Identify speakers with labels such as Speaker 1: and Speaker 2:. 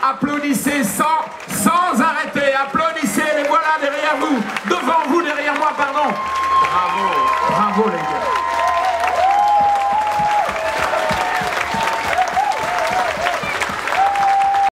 Speaker 1: Applaudissez sans arrêter. Applaudissez, les voilà derrière vous. Devant vous, derrière moi, pardon. Bravo. Bravo les gars.